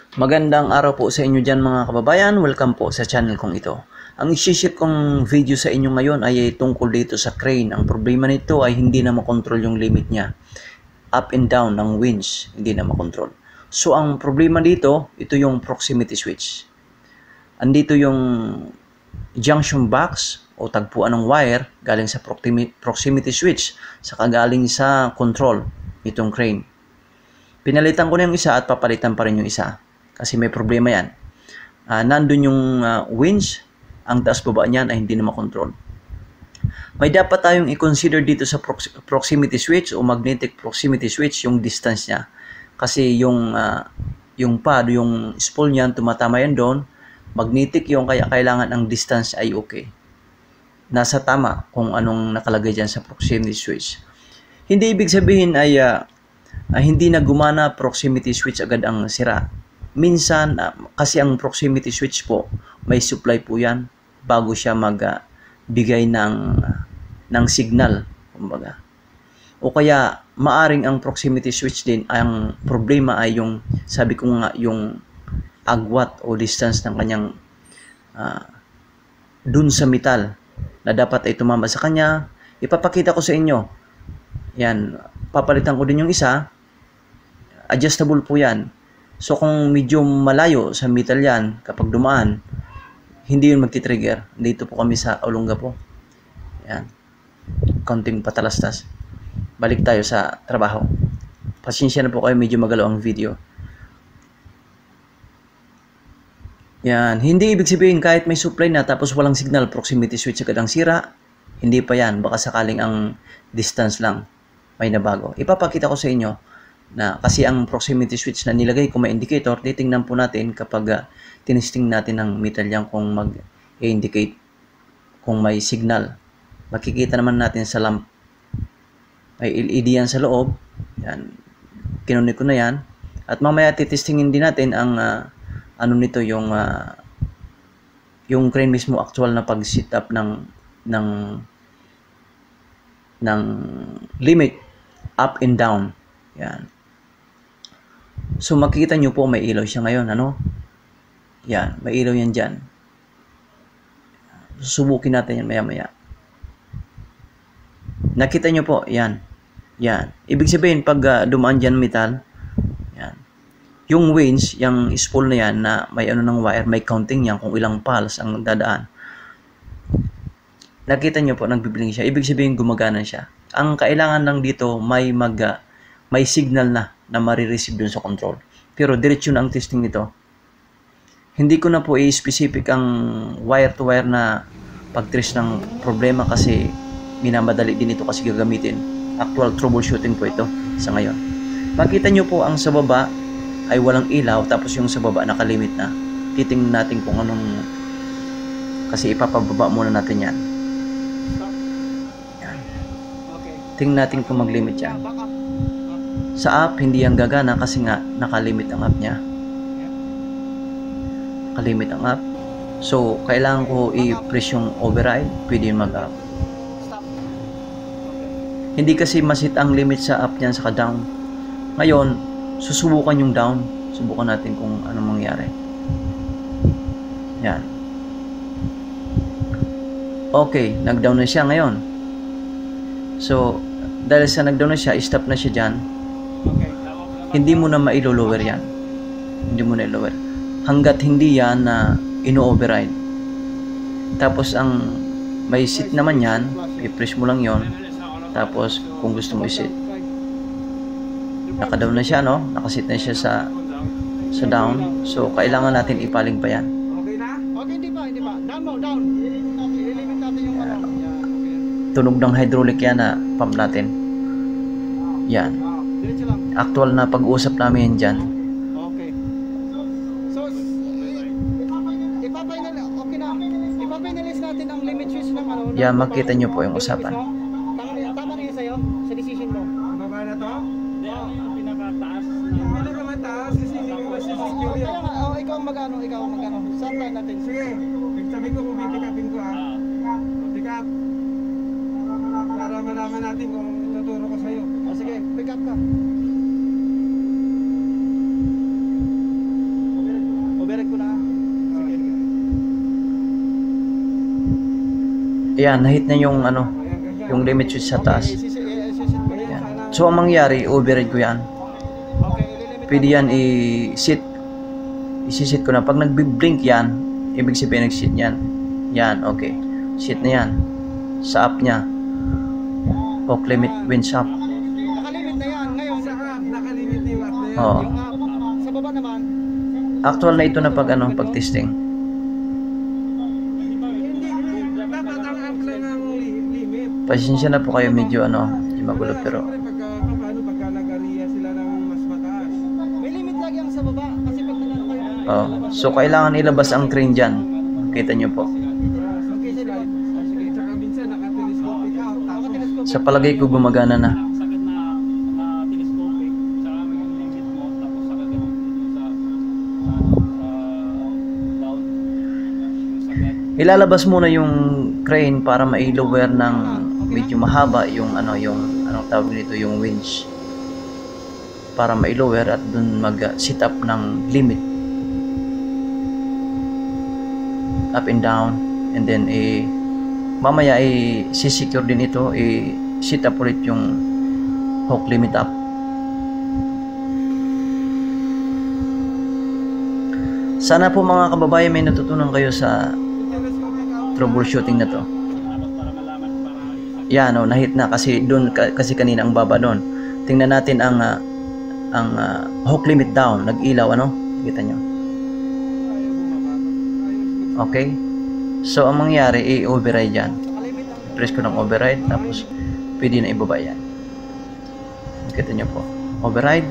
Magandang araw po sa inyo dyan mga kababayan. Welcome po sa channel kong ito. Ang isi-share kong video sa inyo ngayon ay tungkol dito sa crane. Ang problema nito ay hindi na makontrol yung limit niya. Up and down ng winch, hindi na makontrol. So ang problema dito, ito yung proximity switch. Andito yung junction box o tagpuan ng wire galing sa proximity switch saka galing sa control itong crane. Pinalitan ko na yung isa at papalitan pa rin yung isa. Kasi may problema yan. Nandun yung winch, ang taas baba niyan ay hindi na makontrol. May dapat tayong i-consider dito sa proximity switch o magnetic proximity switch, yung distance niya. Kasi yung pad, yung spool niyan, tumatama yan doon. Magnetic yung kaya kailangan ang distance ay okay. Nasa tama kung anong nakalagay dyan sa proximity switch. Hindi ibig sabihin ay hindi na gumana proximity switch agad ang sira. Minsan, kasi ang proximity switch po, may supply po yan bago siya magbigay ng signal. Kumbaga. O kaya, maaring ang proximity switch din, ang problema ay yung, sabi ko nga, yung agwat o distance ng kanyang dun sa metal na dapat ay tumama sa kanya. Ipapakita ko sa inyo. Yan, papalitan ko din yung isa. Adjustable po yan. So kung medyo malayo sa metal yan, kapag dumaan, hindi yun magti-trigger. Dito po kami sa Olongapo. Yan. Konting patalastas. Balik tayo sa trabaho. Pasensya na po kayo, medyo magalaw ang video. Yan. Hindi ibig sabihin kahit may supply na tapos walang signal, proximity switch agad ang sira. Hindi pa yan. Baka sakaling ang distance lang may nabago. Ipapakita ko sa inyo na kasi ang proximity switch na nilagay ko may indicator, titingnan po natin kapag tinesting natin ng metal yan kung mag-indicate kung may signal. Makikita naman natin sa lamp. May LED yan sa loob. Yan. Kinunik ko na yan. At mamaya titestingin din natin ang ano nito yung crane mismo actual na pag-set up ng limit up and down. Yan. So makikita nyo po may ilaw siya ngayon, ano? Yan, may ilaw yan dyan. Susubukin natin yan maya-maya. Nakita nyo po, yan. Yan. Ibig sabihin, pag dumaan dyan metal, yan. Yung winch, yung spool na yan, na may ano ng wire, may counting yan kung ilang pulse ang dadaan. Nakita nyo po, nagbibiling siya. Ibig sabihin, gumagana siya. Ang kailangan lang dito, may signal na marireceive dun sa control. Pero diretso na ang testing nito. Hindi ko na po i-specific ang wire-to-wire na pag-trace ng problema kasi minamadali din ito kasi gagamitin. Actual troubleshooting po ito sa ngayon. Makita nyo po ang sa baba ay walang ilaw tapos yung sa baba nakalimit na. Titingnan natin kung anong kasi ipapababa muna natin yan. Yan. Tingnan natin kung mag-limit yan. Sa app, hindi yan gagana kasi nga nakalimit ang app niya. Nakalimit ang app. So, kailangan ko i-press yung override. Pwede yung mag-up. Hindi kasi masit ang limit sa app niyan saka down. Ngayon, susubukan yung down. Subukan natin kung anong mangyari. Yan. Okay, nag-down na siya ngayon. So, dahil sa nag-down na siya, stop na siya dyan. Hindi mo na mailo-lower yan. Hindi mo na i-lower. Hanggat hindi yan na ino-override. Tapos ang may set naman yan, i-press mo lang yon. Tapos kung gusto mo i-set. Naka-down na siya, no? Nakaset na siya sa down. So kailangan natin ipaling pa yan. Okay na? Okay, hindi pa. Down mo, down. Ililimit natin yung ano. Tunog ng hydraulic yan na pump natin. Yan. Diretso lang. Actual na pag-uusap namin dyan. Okay. So, ipapinalis natin ang limit switch ng ano. Yan, makita nyo po yung usapan. Tama na yun sa'yo, sa decision mo. Baba na to? Hindi, ang pinakataas. Yung pinakamataas kasi hindi ko kasi secure yun. Ikaw ang magano. Saan tayo natin? Sige, sabi ko kung pick-upin ko ha. Pick up. Para malaman natin kung tuturo ko sa'yo. Sige, pick up ka. Ayan, nahit na yung ano, Ayan, ganyan. yung limit switch sa taas. Okay, isisit ko yan. Yan. Sana. So ang mangyari, override ko yan. Okay, ililimit Pwede natin. yan isisit ko na. Pag nagbi-blink yan, ibig sabihin nag-sit yan. Yan, okay. Sit na yan. Sa up niya. Hook limit winch up. Nakalimit na yan. Ngayon, nakalimit na yung app na yan. Oo. Yung app, sa baba naman, Actual na ito na pag ano, pag testing. hindi, dapat ang app lang ang limit. Pasensya na po kayo, medyo ano, medyo magulo pero Paano pagka nag-area sila ng mas mataas? May limit lagi ang sa baba kasi pag nagano kayo. oh. So kailangan ilabas ang crane dyan. Kita nyo po. Okay, sige. Sige, tsaka minsan naka-telescopic out. Tapos Sa palagay ko gumagana na. Sakit na telescopic, tsaka may limit mo, tapos saka ganun sa down, yung sakit. Ilalabas muna yung crane para ma-lower ng medyo mahaba yung ano, yung anong tawag nito, yung winch. Para ma-lower at dun mag-sit up ng limit. Up and down, and then mamaya si-secure din ito, sit up ulit yung hook limit up. Sana po mga kababayan may natutunan kayo sa telescopic out. troubleshooting na to. Tapos para malaman, para Yan, oh, nahit na kasi doon kasi kanina ang baba doon. Tingnan natin ang hook limit down, nag-ilaw ano? Kita nyo. Ayaw bumaba. Okay? So ang mangyari i-override yan. Nakalimit ang Press ko ng override tapos pwede na ibaba yan. Kita nyo po. Override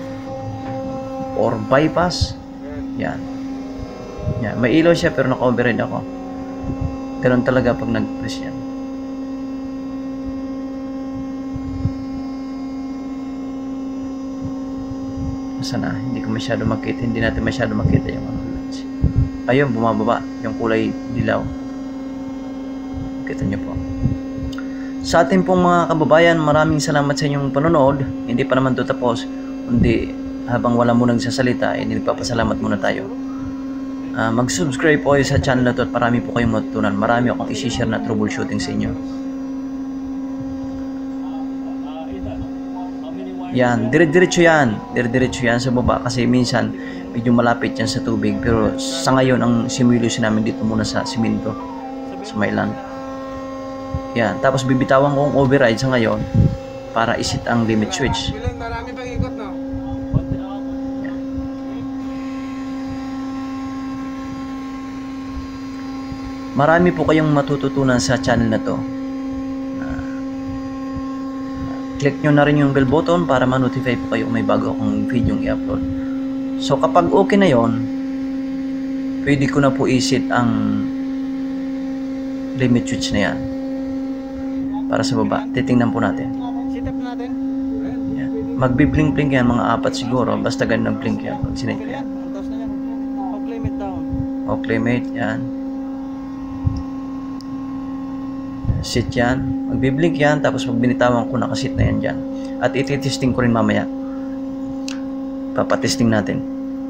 or bypass. Yan. Yan. May ilaw siya pero naka-override ako. Ganun talaga pag nag-press yan. Sana hindi ko masyado makita, hindi natin masyado makita yung ano. Ayun, bumababa yung kulay dilaw. Kita nyo po. Sa ating pong mga kababayan, maraming salamat sa inyong panonood. Hindi pa naman ito tapos, kundi habang wala mo nagsasalita, nagpapasalamat muna tayo. Mag-subscribe po kayo sa channel na to at marami po kayong matutunan. Marami akong isi-share na troubleshooting sa inyo. Yan, dire-diretso yan. Dire-diretso yan sa baba kasi minsan medyo malapit yan sa tubig. Pero sa ngayon, ang simulation namin dito muna sa simento, sa Mailan. Yan, tapos bibitawan ko ang override sa ngayon para isit ang limit switch. Bilang marami pang ikot, no? Yan. Marami po kayong matututunan sa channel na to. Click nyo na rin yung bell button para ma-notify po kayo kung may bago akong video i-upload. So kapag okay na yon, pwede ko na po isit ang limit switch na yan para sa baba. Titingnan po natin. Sit up natin. Yan. Magbi-blink-blink yan, mga 4 siguro. Basta ganun blink yan. Pag sinit ko Okay yan. yan. Ang taas na yan. Hook limit down. Hook limit, yan. Sit yan. Magbi-blink yan. Tapos pag binitawan ko, nakasit na yan dyan. At ititesting ko rin mamaya. Papatesting natin.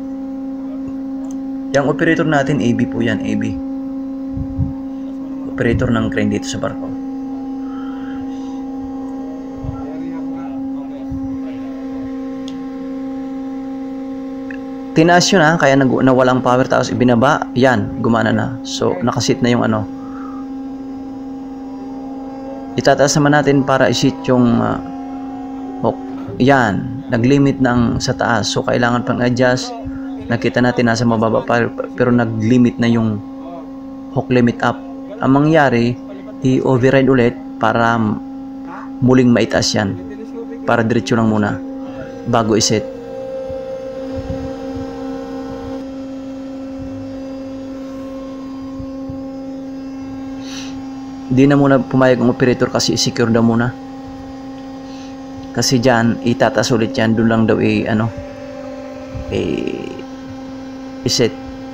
Yung operator natin, AB po yan. AB. Operator ng crane dito sa barko. Area ko nga. Okay. Tinaas yun ha, kaya nawalang power tapos ibinaba, yan, gumana na. So, nakasit na yung ano. Itataas naman natin para isit yung hook. Yan, nag-limit ng sa taas. So, kailangan pang adjust. Nakita natin nasa mababa pero nag-limit na yung hook limit up. Ang mangyari, i-override ulit para muling maitaas yan. Para diretso lang muna bago iset. Di na muna pumayag ang operator kasi i-secure daw muna. Kasi dyan, itataas ulit yan. Doon lang daw i-set.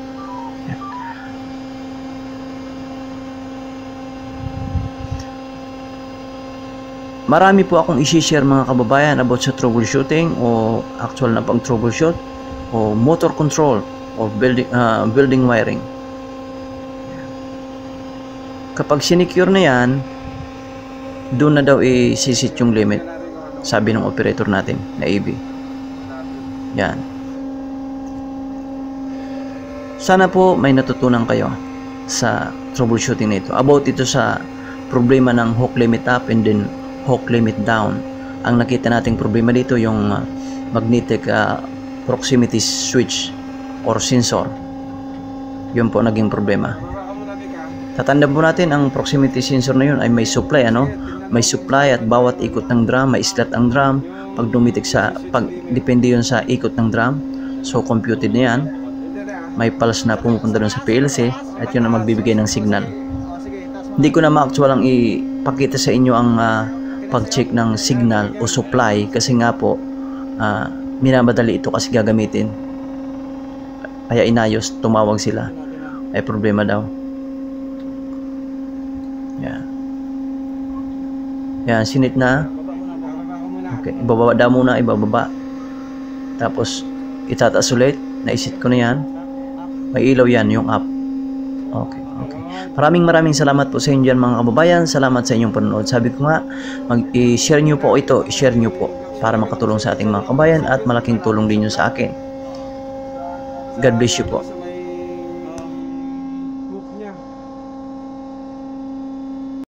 Marami po akong isi-share mga kababayan about sa troubleshooting o actual na pang troubleshoot o motor control o building wiring. Kapag sinecure na yan, doon na daw isisit yung limit, sabi ng operator natin na AB. Yan. Sana po may natutunan kayo sa troubleshooting na ito. About ito sa problema ng hook limit up and then hook limit down. Ang nakita nating problema dito yung magnetic proximity switch or sensor. Yun po naging problema. Tatandaan po natin ang proximity sensor na yun ay may supply, ano? May supply at bawat ikot ng drum, may slot ang drum. Pag dumitik depende yun sa ikot ng drum. So computed na yan. May pulse na pumupunta doon sa PLC at yun ang magbibigay ng signal. Hindi ko na ma-actual ang ipakita sa inyo ang pag-check ng signal o supply kasi nga po minamadali ito kasi gagamitin. Kaya inayos, tumawag sila. Ay problema daw. Yan. Yan, sinit na. Okay, ibababa daw muna, ibababa. Tapos itataas ulit. Naisit ko na yan. May ilaw yan, yung up. Okay. Maraming salamat po sa inyo dyan mga kababayan. Salamat sa inyong panonood. Sabi ko nga, i-share nyo po ito. I-share nyo po para makatulong sa ating mga kababayan at malaking tulong din nyo sa akin. God bless you po.